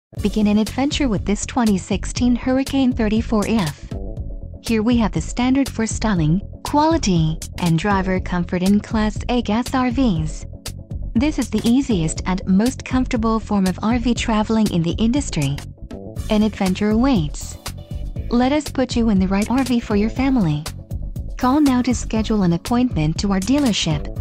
Begin an adventure with this 2016 Hurricane 34F. Here we have the standard for styling, quality, and driver comfort in Class A gas RVs. This is the easiest and most comfortable form of RV traveling in the industry. An adventure awaits. Let us put you in the right RV for your family. Call now to schedule an appointment to our dealership.